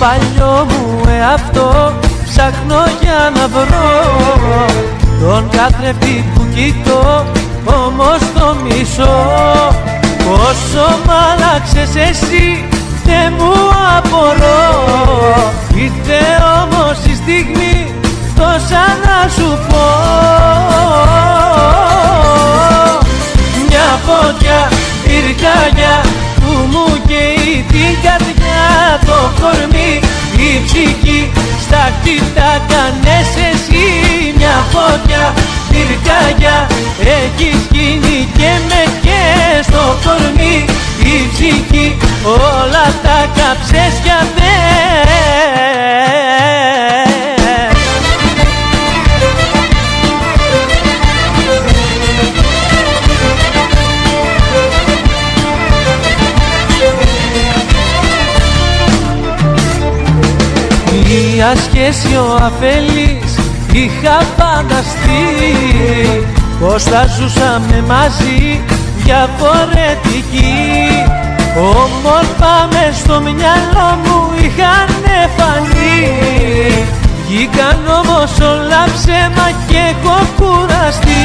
παλιό μου εαυτό ψάχνω για να βρω τον καθρέφτη που κοιτώ, όμως το μισώ. Πόσο μ' άλλαξες εσύ δεν μου απορώ. Ήρθε όμως η στιγμή τόσα να σου πω. Μια φωτιά πυρκαγιά που μου καίει την καρδιά, το κορμί, η ψυχή, στα χτυπά κάνες εσύ. Μια φωτιά πυρκαγιά έχεις γίνει και με καίς, το κορμί, η ψυχή, όλα τα κάψες κι αυτές. Μια σχέση ο αφελής είχα φανταστεί, πως θα ζούσαμε μαζί διαφορετικοί. Όμορφα μες στο μυαλό μου είχανε φανεί, βγήκαν όμως όλα ψέμα και έχω κουραστεί.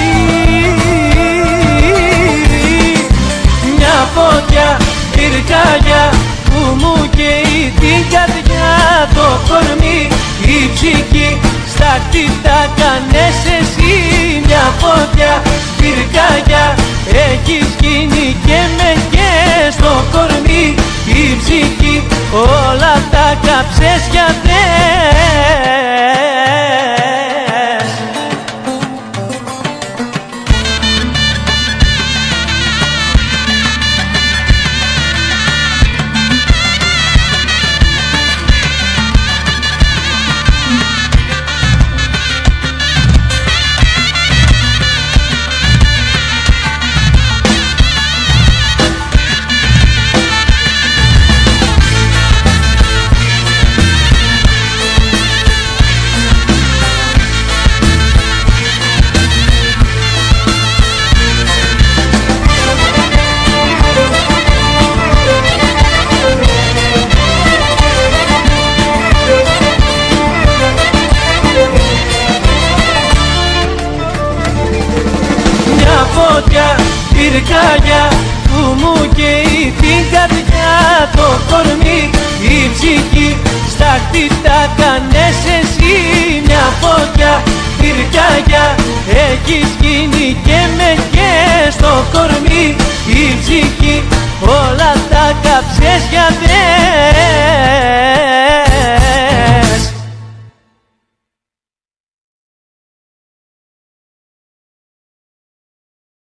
Μια φωτιά πυρκαγιά που μου καίει την καρδιά, το κορμί, η ψυχή, στα χτυπά κάνες εσύ. Μια φωτιά πυρκαγιά έχεις γίνει και με καίς, το κορμί, η ψυχή, όλα τα κάψες κι αυτές. Φωτιά πυρκαγιά που μου καίει την καρδιά, το κορμί, η ψυχή, στα χτυπά κάνες εσύ. Μια φωτιά πυρκαγιά έχεις γίνει και με καίς, το κορμί,